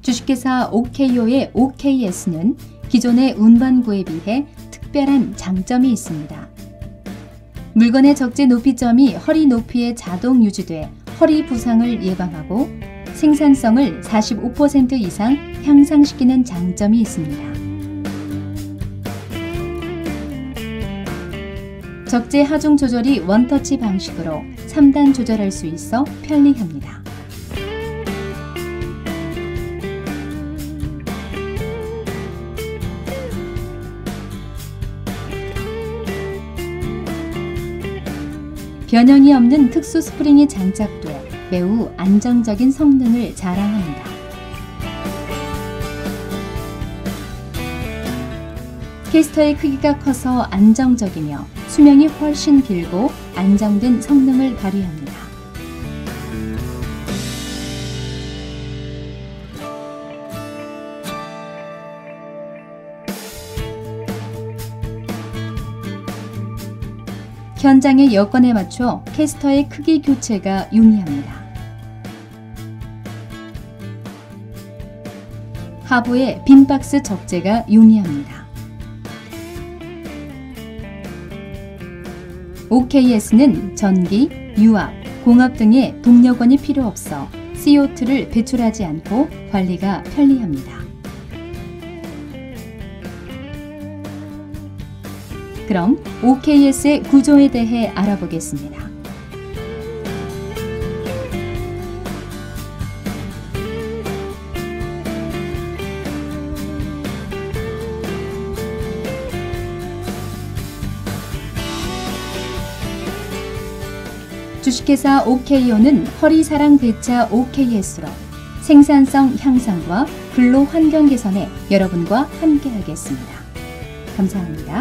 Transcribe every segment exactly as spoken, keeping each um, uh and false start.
주식회사 오케이오의 오케이에스는 기존의 운반구에 비해 특별한 장점이 있습니다. 물건의 적재 높이점이 허리 높이에 자동 유지돼 허리 부상을 예방하고 생산성을 사십오 퍼센트 이상 향상시키는 장점이 있습니다. 적재 하중 조절이 원터치 방식으로 삼 단 조절할 수 있어 편리합니다. 변형이 없는 특수 스프링이 장착돼 매우 안정적인 성능을 자랑합니다. 캐스터의 크기가 커서 안정적이며 수명이 훨씬 길고 안정된 성능을 발휘합니다. 현장의 여건에 맞춰 캐스터의 크기 교체가 용이합니다. 하부의 빈 박스 적재가 용이합니다. 오케이에스는 전기, 유압, 공압 등의 동력원이 필요 없어 씨오투를 배출하지 않고 관리가 편리합니다. 그럼 오케이에스의 구조에 대해 알아보겠습니다. 주식회사 오케이오는 허리사랑 대차 오케이에스로 생산성 향상과 근로 환경 개선에 여러분과 함께하겠습니다. 감사합니다.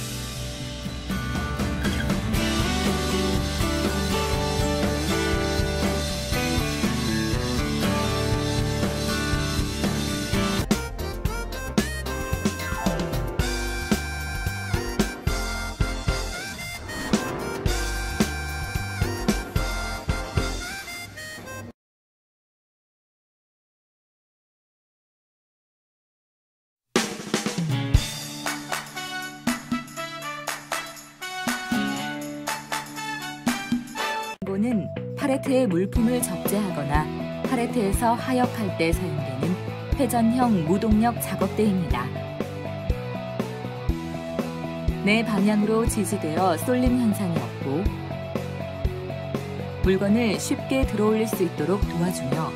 는 팔레트에 물품을 적재하거나 팔레트에서 하역할 때 사용되는 회전형 무동력 작업대입니다. 네 방향으로 지지되어 쏠림 현상이 없고 물건을 쉽게 들어올릴 수 있도록 도와주며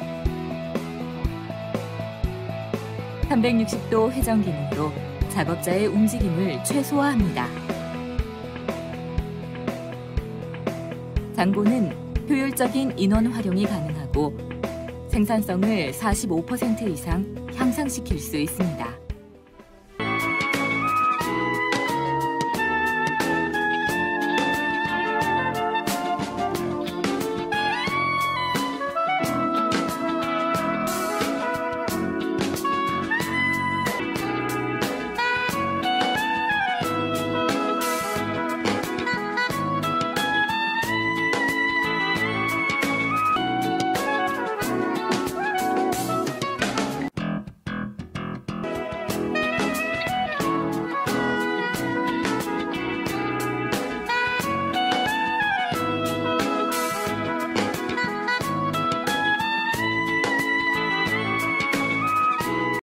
삼백육십 도 회전 기능으로 작업자의 움직임을 최소화합니다. 장고는 효율적인 인원 활용이 가능하고 생산성을 사십오 퍼센트 이상 향상시킬 수 있습니다.